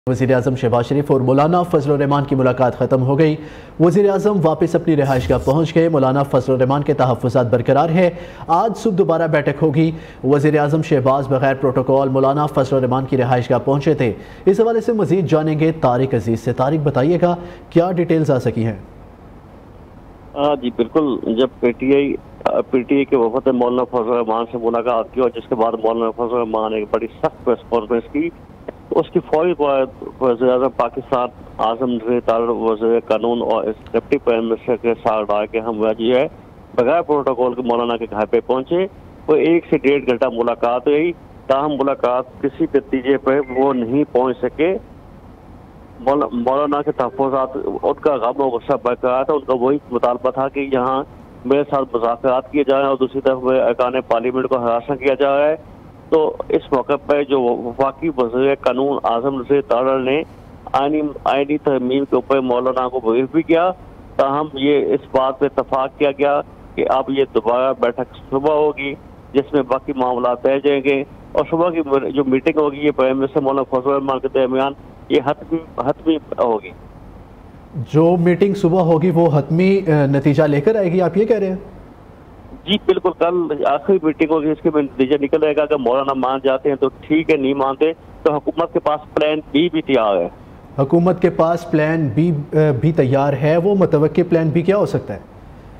वज़ीर-ए-आज़म शहबाज शरीफ और मौलाना फजल रहमान की मुलाकात ख़त्म हो गई। वज़ीर-ए-आज़म वापस अपनी रिहाइशगाह पहुँच गए। मौलाना फजल रहमान के तहफ़्फ़ुज़ात बरकरार है। आज सुबह दोबारा बैठक होगी। वज़ीर-ए-आज़म शहबाज बगैर प्रोटोकॉल मौलाना फजल रहमान की रिहाइशगाह पहुँचे थे। इस हवाले से मज़ीद जानेंगे तारिक अजीज़ से। तारिक, बताइएगा क्या डिटेल्स आ सकी हैं? जी बिल्कुल, जब पीटीआई के वफद ने मौलाना फजल रहमान से मुलाकात की और जिसके बाद मौलाना फजल रहमान ने एक बड़ी सख्त प्रेस कॉन्फ्रेंस की, तो उसकी फौरी वज़ीर-ए-आज़म पाकिस्तान आज़म वज़ीर कानून और डिप्टी प्राइम मिनिस्टर के साथ रहा कि हम जो है बगैर प्रोटोकॉल के मौलाना के घर पे पहुंचे। वो 1 से 1.5 घंटा मुलाकात हुई, ताहम मुलाकात किसी नतीजे पर वो नहीं पहुंच सके। मौलाना के तहफ़्फ़ुज़ात, उनका गम और गुस्सा बरकरार था। उनका वही मुतालबा था कि यहाँ मेरे साथ मुज़ाकरात किए जाएं और दूसरी तरफ अरकान पार्लियामेंट को हरासा किया जा रहा है। तो इस मौके पर जो वफाकी वज़ीर कानून आज़म ने आईनी तरमीम के ऊपर मौलाना को ब्रीफ भी किया। ताहम ये इस बात पर इत्तफाक किया गया कि अब ये दोबारा बैठक सुबह होगी जिसमें बाकी मामला तय जाएंगे और सुबह की जो मीटिंग होगी ये प्राइम मिनिस्टर मौलाना फजल रहमान के दरमियान ये हतमी होगी। जो मीटिंग सुबह होगी वो हतमी नतीजा लेकर आएगी, आप ये कह रहे हैं? जी बिल्कुल, कल आखिरी मीटिंग होगी, इसके में नतीजा निकल आएगा। अगर मौलाना मान जाते हैं तो ठीक है, नहीं मानते तो हुकूमत के पास प्लान बी भी तैयार है। हुकूमत के पास प्लान बी भी तैयार है। वो मुतवक्किल प्लान बी क्या हो सकता है?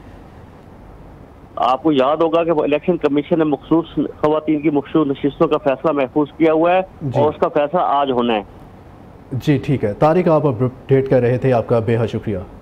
आपको याद होगा कि इलेक्शन कमीशन ने मखसूस खवातीन की मखसूस नशिस्तों का फैसला महफूज किया हुआ है और उसका फैसला आज होना है। जी ठीक है तारिक, आप अपडेट कर रहे थे, आपका बेहद शुक्रिया।